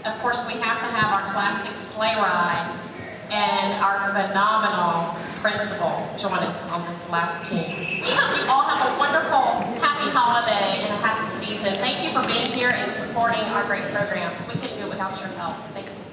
of course, we have to have our classic sleigh ride and our phenomenal principal join us on this last team. We hope you all have a wonderful, happy holiday and a happy season. Thank you for being here and supporting our great programs. We couldn't do it without your help. Thank you.